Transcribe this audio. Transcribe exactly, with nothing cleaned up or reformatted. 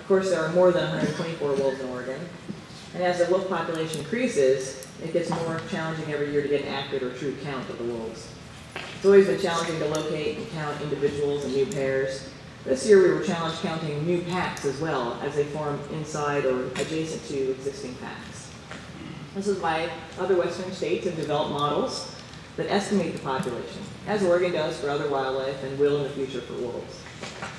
course, there are more than one hundred twenty-four wolves in Oregon, and as the wolf population increases, it gets more challenging every year to get an accurate or true count of the wolves. It's always been challenging to locate and count individuals and new pairs. This year we were challenged counting new packs as well, as they form inside or adjacent to existing packs. This is why other western states have developed models that estimate the population, as Oregon does for other wildlife and will in the future for wolves.